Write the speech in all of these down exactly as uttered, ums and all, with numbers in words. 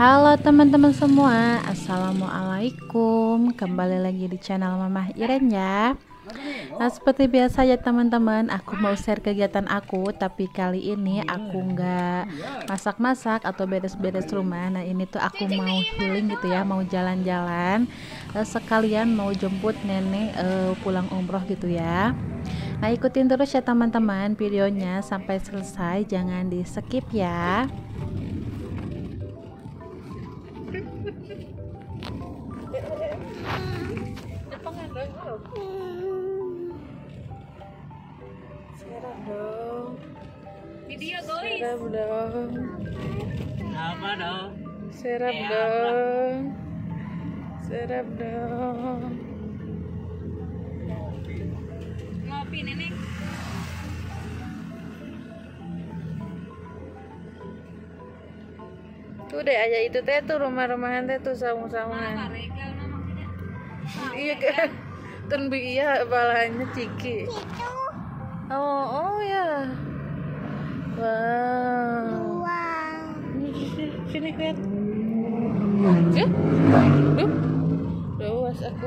Halo teman-teman semua, assalamualaikum. Kembali lagi di channel Mamah Iren ya. Nah, seperti biasa ya teman-teman, aku mau share kegiatan aku, tapi kali ini aku nggak masak-masak atau beres-beres rumah. Nah, ini tuh aku mau healing gitu ya, mau jalan-jalan, eh, sekalian mau jemput nenek eh, pulang umroh gitu ya. Nah, ikutin terus ya teman-teman videonya sampai selesai, jangan di skip ya. Serap dong. Video guys. Serap dong. Apa dong? Serap Eh, dong. Serap dong. Ngopi nenek. Tuh deh aja itu teh tuh rumah-rumahan teh tuh saung-saungan. Regal nama tidak. Iya kan. Tun bi iya balanya ciki. Oh, oh ya. Wow. Ini sini, sini lihat. Ya? Duh. Luas aku.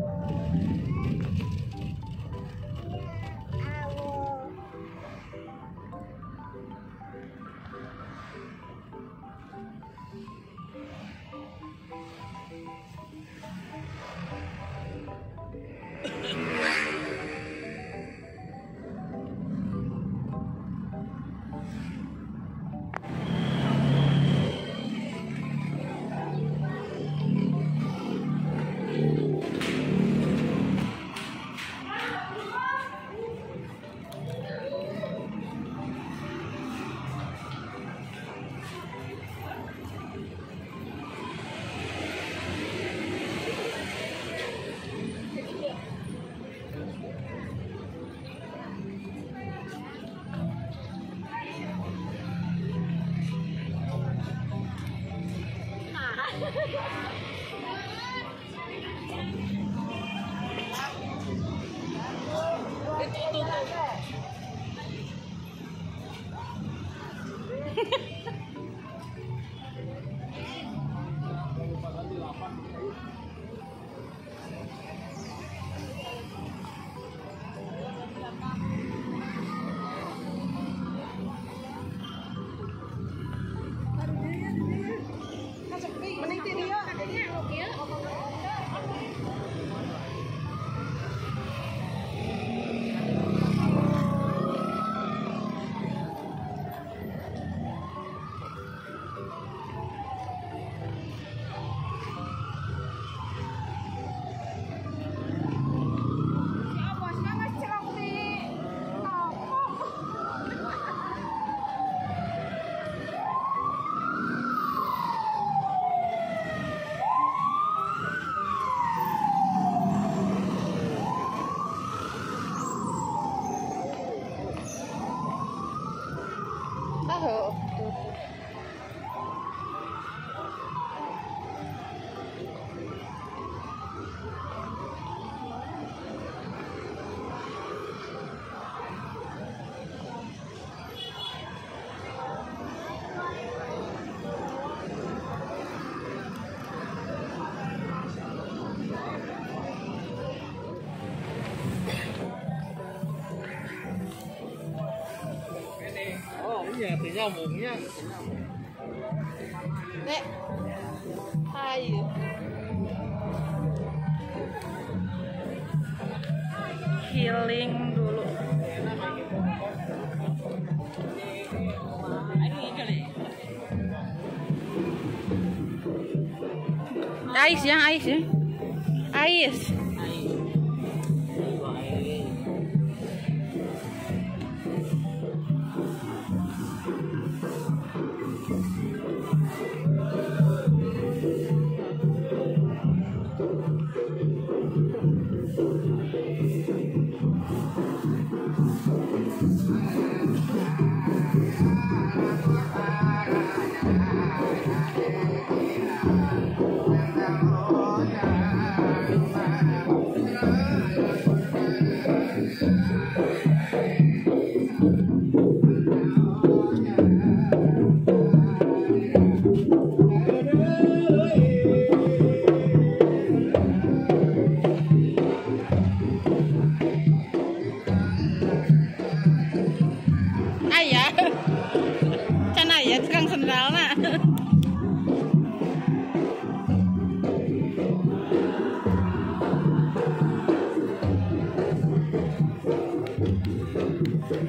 Oh, tuh. Oh iya, teh nyambungnya. Nek. Ayo. Healing dulu. Ais yang ais ya. Ais.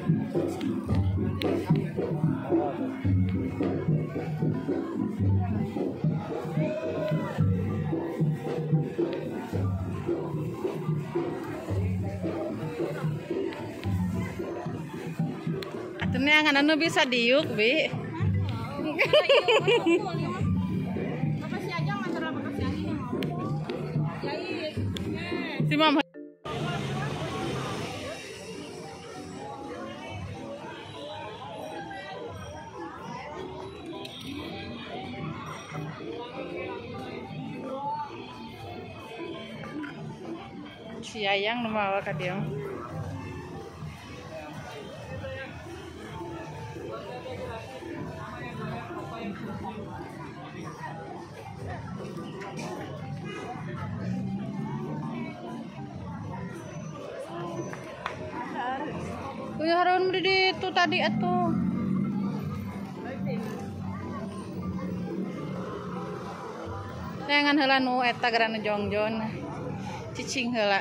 Atunya ngan anu bisa diuk, Bi. Si Mama. Si Ayang nu mawa ka dieu. Uy, harun di itu tadi atuh. Jangan heula nu eta gerana jongjon. Cicing heula.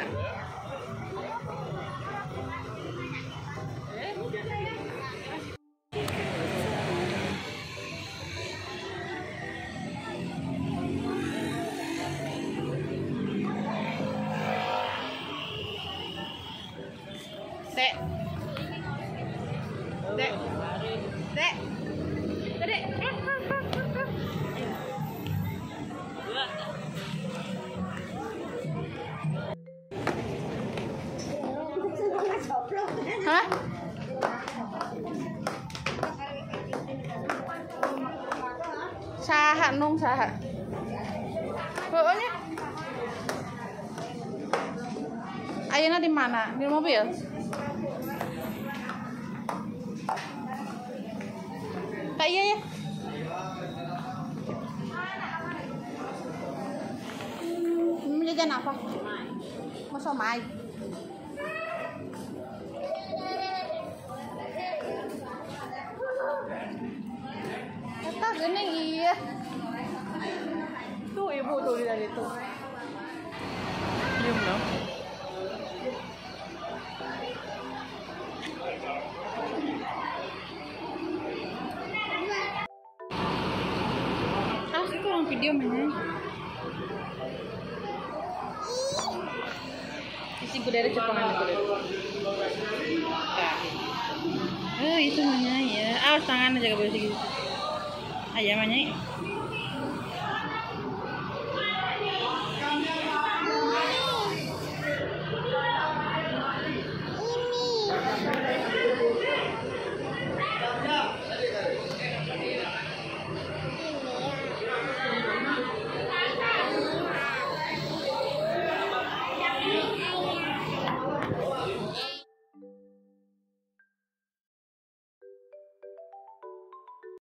Dek. Dek. Dek. Dek. Hah? Saha nung saha? Pokoknya. Ayeuna di mana? Di mobil? Kak iya ya. Mau jajan apa? Mau somai. Eta geuning iya. Tuh ibu tuh di tadi tuh. Diam dong. Video mana? Isi gudara Jepangan itu deh. Oh itu namanya ya. Awas tangan aja gak boleh segitu. Ayam aja.